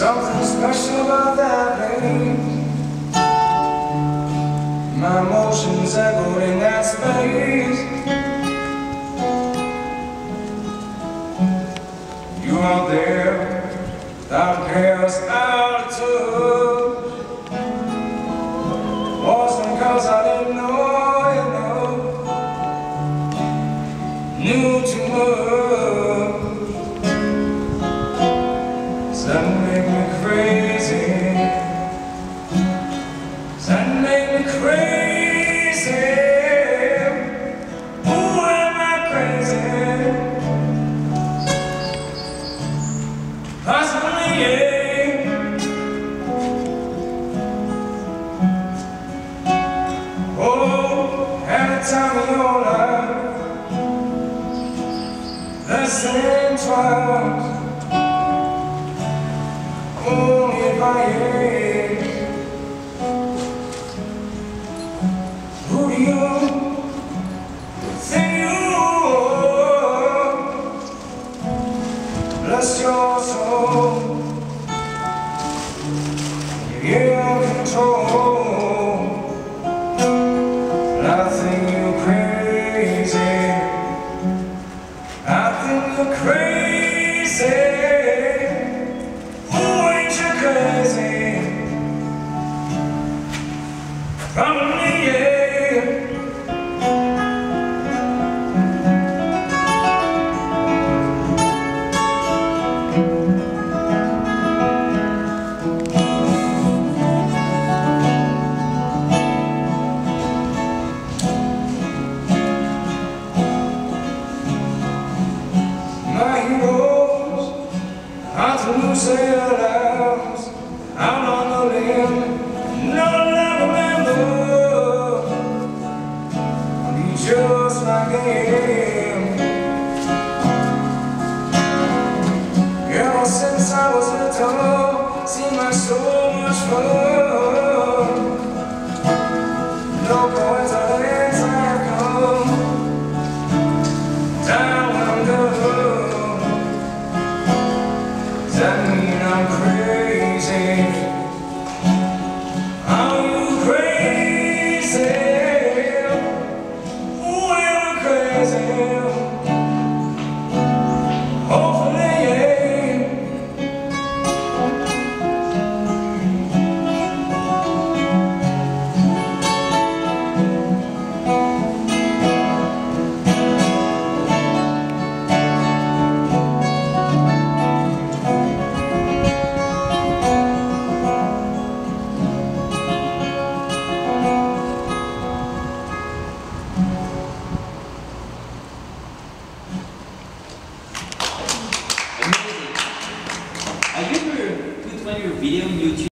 Something special about that place. My emotions echoed in that space. You out there, without chaos altitude. Wasn't 'cause I didn't know, you know, knew too much. That make me crazy. That make me crazy. Ooh, am I crazy? Possibly, yeah. Oh, every time of your life, the same twice. Only if I am. Who do you think you are? Bless your soul. You're in control. I think you're crazy. I think you're crazy. Crazy, probably, yeah. My heroes are to lose their lives out on the limb. No never I'll be just like him. Ever since I was little, seen my so much fun.